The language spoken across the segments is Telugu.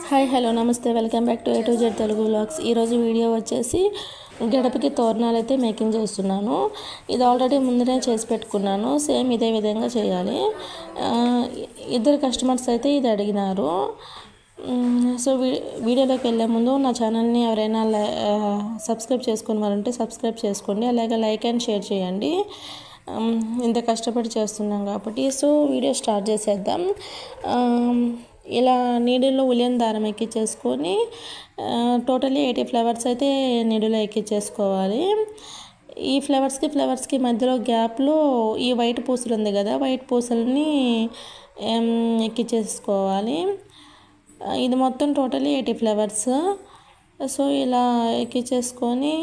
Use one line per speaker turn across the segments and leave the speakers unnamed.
హాయ్ హలో నమస్తే welcome back to A to Z Telugu vlogs. ఈరోజు వీడియో వచ్చేసి గడపకి తోరణాలు అయితే మేకింగ్ చేస్తున్నాను. ఇది ఆల్రెడీ ముందునే చేసి పెట్టుకున్నాను. సేమ్ ఇదే విధంగా చేయాలి. ఇద్దరు కస్టమర్స్ అయితే ఇది అడిగినారు. సో వీడియోలోకి వెళ్ళే ముందు నా ఛానల్ని ఎవరైనా సబ్స్క్రైబ్ చేసుకుని వారంటే సబ్స్క్రైబ్ చేసుకోండి. అలాగే లైక్ అండ్ షేర్ చేయండి. ఇంత కష్టపడి చేస్తున్నాం కాబట్టి. సో వీడియో స్టార్ట్ చేసేద్దాం. ఇలా నీడిల్లో ఉలియన్ దారం ఎక్కించేసుకొని టోటల్లీ 80 ఫ్లవర్స్ అయితే నీడిలో ఎక్కించేసుకోవాలి. ఈ ఫ్లవర్స్కి మధ్యలో గ్యాప్లో ఈ వైట్ పూసలు ఉంది కదా, వైట్ పూసల్ని ఎక్కించేసుకోవాలి. ఇది మొత్తం టోటల్లీ 80 ఫ్లవర్స్. సో ఇలా ఎక్కించేసుకొని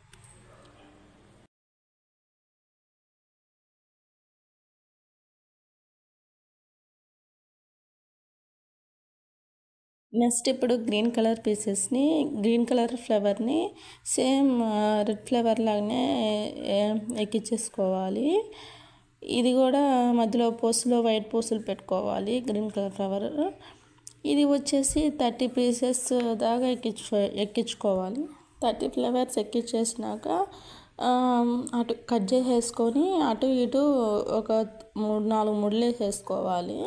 నెక్స్ట్ ఇప్పుడు గ్రీన్ కలర్ పీసెస్ని, గ్రీన్ కలర్ ఫ్లవర్ని సేమ్ రెడ్ ఫ్లవర్ లాగానే ఎక్కించేసుకోవాలి. ఇది కూడా మధ్యలో పూసలు వైట్ పూసలు పెట్టుకోవాలి. గ్రీన్ కలర్ ఫ్లవర్ ఇది వచ్చేసి 30 పీసెస్ దాకా ఎక్కించుకోవాలి. 30 ఫ్లవర్స్ ఎక్కించేసినాక అటు కట్ చేసేసుకొని అటు ఇటు ఒక 3-4 ముడులు వేసేసుకోవాలి.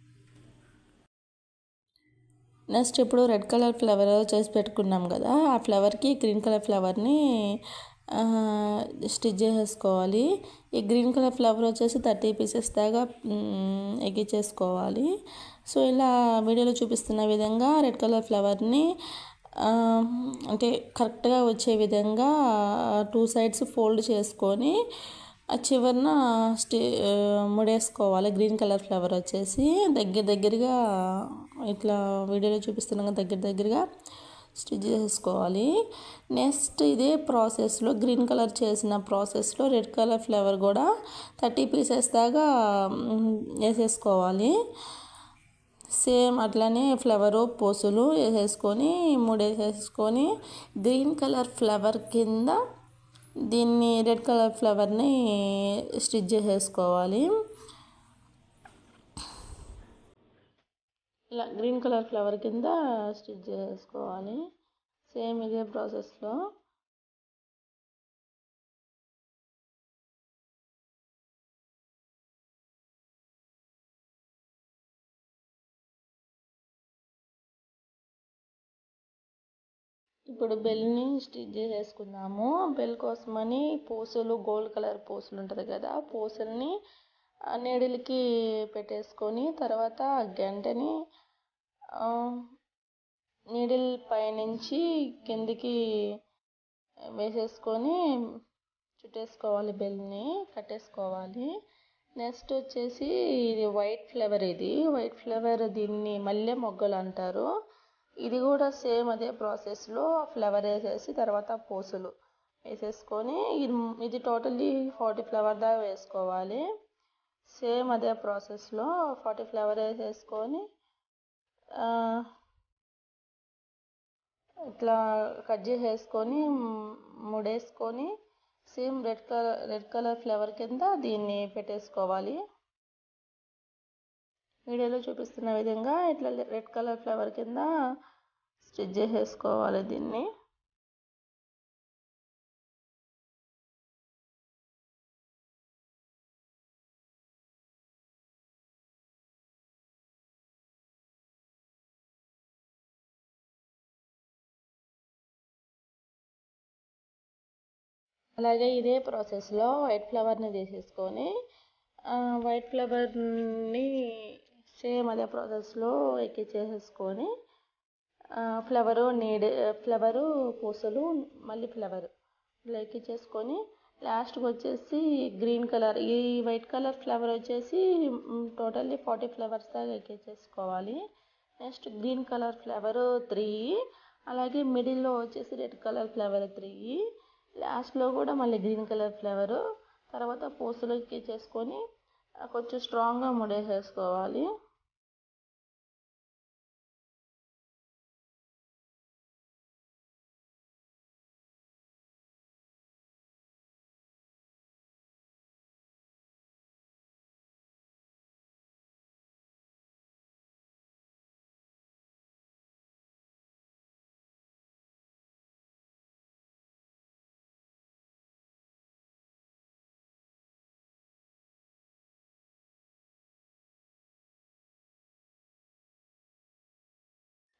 నెక్స్ట్ ఇప్పుడు రెడ్ కలర్ ఫ్లవర్ చేసి పెట్టుకున్నాం కదా, ఆ ఫ్లవర్కి గ్రీన్ కలర్ ఫ్లవర్ని స్టిచ్ చేసేసుకోవాలి. ఈ గ్రీన్ కలర్ ఫ్లవర్ వచ్చేసి 30 పీసెస్ దాకా ఎక్కించేసుకోవాలి. సో ఇలా వీడియోలో చూపిస్తున్న విధంగా రెడ్ కలర్ ఫ్లవర్ని అంటే కరెక్ట్గా వచ్చే విధంగా 2 సైడ్స్ ఫోల్డ్ చేసుకొని ఆ చివరన ముడేసుకోవాలి. గ్రీన్ కలర్ ఫ్లవర్ వచ్చేసి దగ్గరగా ఇట్లా వీడియోలో చూపిస్తున్నాగా దగ్గరగా స్టిచ్ చేసుకోవాలి. నెక్స్ట్ ఇదే ప్రాసెస్లో గ్రీన్ కలర్ చేసిన ప్రాసెస్లో రెడ్ కలర్ ఫ్లవర్ కూడా 30 పీసెస్ దాకా వేసేసుకోవాలి. సేమ్ అట్లానే ఫ్లవరు పూసలు వేసేసుకొని ముడేసేసుకొని గ్రీన్ కలర్ ఫ్లవర్ కింద దీన్ని రెడ్ కలర్ ఫ్లవర్ని స్టిచ్ చేసేసుకోవాలి. ఇలా గ్రీన్ కలర్ ఫ్లవర్ కింద స్టిచ్ చేసుకోవాలి. సేమ్ ఇదే ప్రాసెస్లో ఇప్పుడు బెల్ని స్టిచ్ చేసేసుకుందాము. బెల్ కోసమని పూసలు, గోల్డ్ కలర్ పూసలు ఉంటుంది కదా, పూసల్ని నీడిల్కి పెట్టేసుకొని తర్వాత గంటని నీడిల్ పైనుంచి కిందికి వేసేసుకొని చుట్టేసుకోవాలి. బెల్ని కట్టేసుకోవాలి. నెక్స్ట్ వచ్చేసి ఇది వైట్ ఫ్లవర్. ఇది వైట్ ఫ్లవర్, దీన్ని మల్లె మొగ్గలు అంటారు. ఇది కూడా సేమ్ అదే ప్రాసెస్లో ఫ్లవర్ వేసేసి తర్వాత పూసలు వేసేసుకొని ఇది టోటల్లీ 40 ఫ్లవర్ దాకా వేసుకోవాలి. సేమ్ అదే ప్రాసెస్లో 40 ఫ్లవర్ వేసేసుకొని ఇట్లా కట్ చేసేసుకొని ముడేసుకొని సేమ్ రెడ్ కలర్ ఫ్లవర్ కింద దీన్ని పెట్టేసుకోవాలి. వీడియోలో చూపిస్తున్న విధంగా ఇట్లా రెడ్ కలర్ ఫ్లవర్ కింద స్టిచ్ చేసేసుకోవాలి దీన్ని. అలాగే ఇదే ప్రాసెస్లో వైట్ ఫ్లవర్ని తీసేసుకొని వైట్ ఫ్లవర్ని సేమ్ అదే ప్రాసెస్లో ఎక్కించేసేసుకొని ఫ్లవరు పూసలు మళ్ళీ ఫ్లవర్ ఇలా ఎక్కించేసుకొని లాస్ట్కి వచ్చేసి గ్రీన్ కలర్, ఈ వైట్ కలర్ ఫ్లవర్ వచ్చేసి టోటల్లీ 40 ఫ్లవర్స్ దాకా ఎక్కించేసుకోవాలి. నెక్స్ట్ గ్రీన్ కలర్ ఫ్లవర్ 3, అలాగే మిడిల్లో వచ్చేసి రెడ్ కలర్ ఫ్లవర్ 3, లాస్ట్లో కూడా మళ్ళీ గ్రీన్ కలర్ ఫ్లవరు, తర్వాత పూసలు ఎక్కించేసుకొని కొంచెం స్ట్రాంగ్గా ముడేసేసుకోవాలి.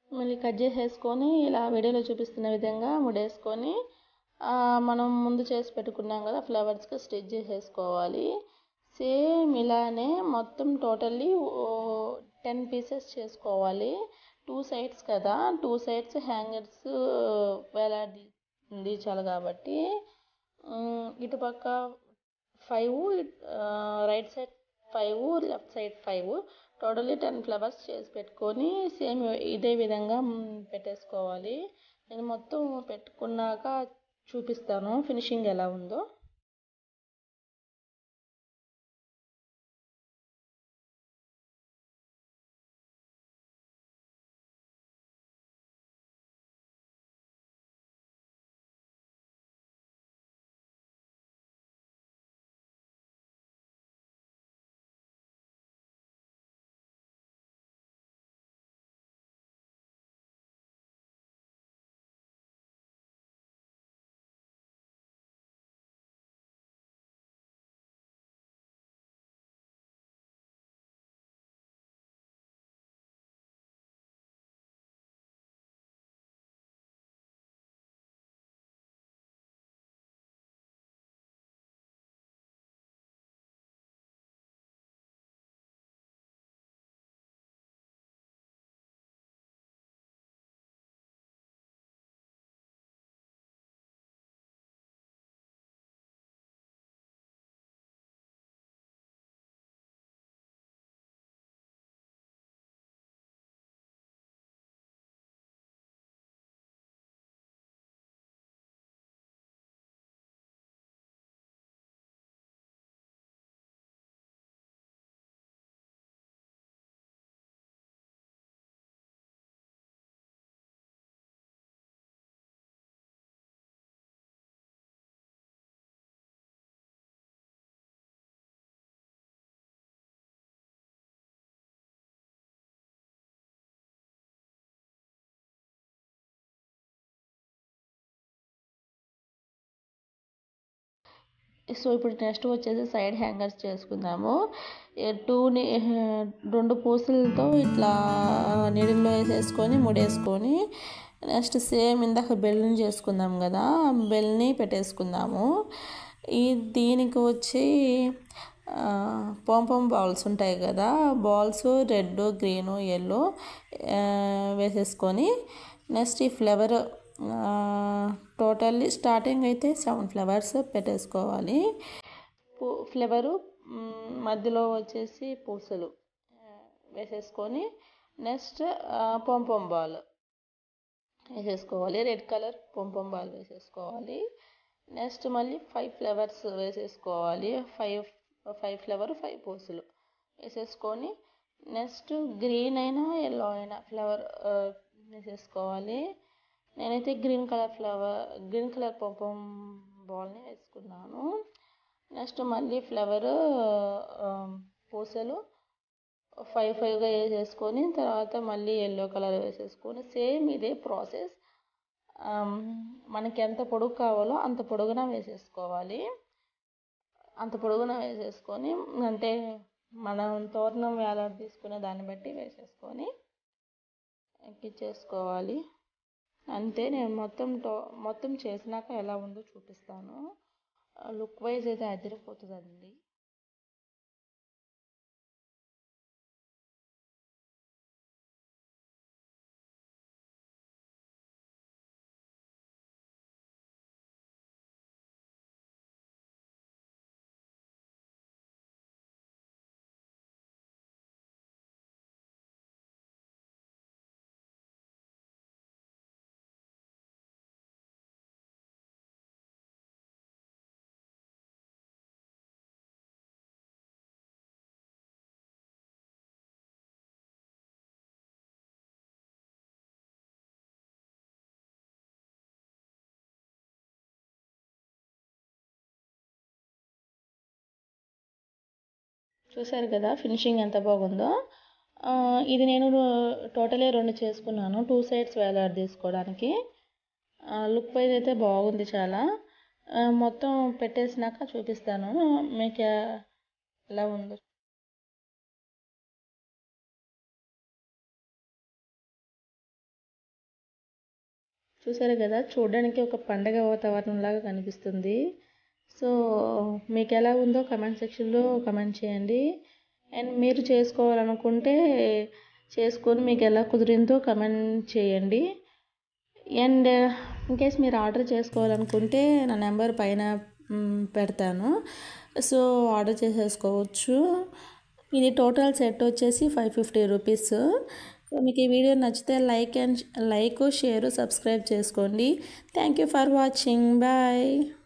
మళ్ళీ కట్ చేసేసుకొని ఇలా వీడియోలో చూపిస్తున్న విధంగా ముడేసుకొని మనం ముందు చేసి పెట్టుకున్నాం కదా ఫ్లవర్స్కి స్టిచ్ చేసేసుకోవాలి. సేమ్ ఇలానే మొత్తం టోటల్లీ 10 పీసెస్ చేసుకోవాలి. 2 సైడ్స్ కదా, 2 సైడ్స్ హ్యాంగర్స్ వేలాడదీచాలి కాబట్టి ఇటుపక్క 5, right side 5, left side 5, totally 10 flowers చేసి పెట్టుకొని సేమ్ ఇదే విధంగా పెట్టేసుకోవాలి. నేను మొత్తం పెట్టుకున్నాక చూపిస్తాను ఫినిషింగ్ ఎలా ఉందో. సో ఇప్పుడు నెక్స్ట్ వచ్చేసి సైడ్ హ్యాంగర్స్ చేసుకుందాము. 2 పూసలతో ఇట్లా నీడిల్లో వేసేసుకొని ముడేసుకొని నెక్స్ట్ సేమ్ ఇందాక బెల్ని చేసుకుందాం కదా, బెల్ని పెట్టేసుకుందాము. దీనికి వచ్చి పాంపామ్ బాల్స్ ఉంటాయి కదా, బాల్స్ రెడ్, గ్రీను, ఎల్లో వేసేసుకొని నెక్స్ట్ ఈ ఫ్లవర్ టోటల్లీ స్టార్టింగ్ అయితే 7 ఫ్లవర్స్ పెట్టేసుకోవాలి. ఫ్లవరు మధ్యలో వచ్చేసి పూసలు వేసేసుకొని నెక్స్ట్ పాంపామ్ బాల్ వేసేసుకోవాలి. రెడ్ కలర్ పాంపామ్ బాల్ వేసేసుకోవాలి. నెక్స్ట్ మళ్ళీ 5 ఫ్లవర్స్ వేసేసుకోవాలి. 5 ఫ్లవర్ 5 పూసలు వేసేసుకొని నెక్స్ట్ గ్రీన్ అయినా ఎల్లో అయినా ఫ్లవర్ వేసేసుకోవాలి. నేనైతే గ్రీన్ కలర్ పాంపామ్ బాల్ని వేసుకున్నాను. నెక్స్ట్ మళ్ళీ ఫ్లవర్ పూసలు 5గా వేసేసుకొని తర్వాత మళ్ళీ ఎల్లో కలర్ వేసేసుకొని సేమ్ ఇదే ప్రాసెస్ మనకి ఎంత పొడుగు కావాలో అంత పొడుగున వేసేసుకోవాలి. అంత పొడుగున వేసేసుకొని అంటే మనం తోరణం వేలాడ తీసుకునే దాన్ని బట్టి వేసేసుకొని ఎక్కించేసుకోవాలి. అంతే. నేను మొత్తం చేసినాక ఎలా ఉందో చూపిస్తాను. లుక్ వైజ్ అయితే అదిరిపోతుందండి. చూసారు కదా ఫినిషింగ్ ఎంత బాగుందో. ఇది నేను టోటలీ 2 చేసుకున్నాను, 2 సైడ్స్ వేలాడ తీసుకోవడానికి. లుక్ వైజ్ అయితే బాగుంది చాలా. మొత్తం పెట్టేసినాక చూపిస్తాను మీకు ఎలా ఉందో. చూసారు కదా, చూడడానికి ఒక పండగ వాతావరణంలాగా కనిపిస్తుంది. సో మీకు ఎలా ఉందో కమెంట్ సెక్షన్లో కమెంట్ చేయండి. అండ్ మీరు చేసుకోవాలనుకుంటే చేసుకొని మీకు ఎలా కుదిరిందో కమెంట్ చేయండి. అండ్ ఇన్కేస్ మీరు ఆర్డర్ చేసుకోవాలనుకుంటే నా నెంబర్ పైన పెడతాను. సో ఆర్డర్ చేసేసుకోవచ్చు. ఇది టోటల్ సెట్ వచ్చేసి 550 రూపీస్. సో మీకు ఈ వీడియో నచ్చితే లైక్, షేర్, సబ్స్క్రైబ్ చేసుకోండి. Thank you for watching. Bye.